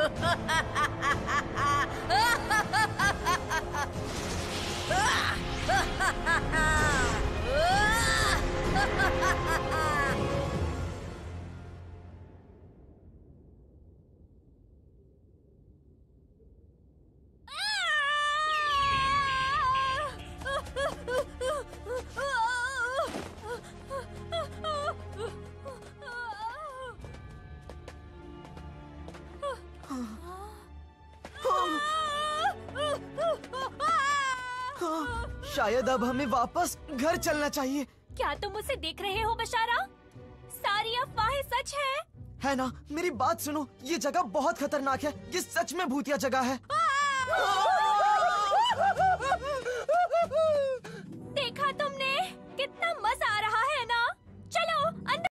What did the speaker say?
शायद अब हमें वापस घर चलना चाहिए। क्या तुम उसे देख रहे हो बशारा? सारी अफवाहें सच है ना? मेरी बात सुनो, ये जगह बहुत खतरनाक है। ये सच में भूतिया जगह है।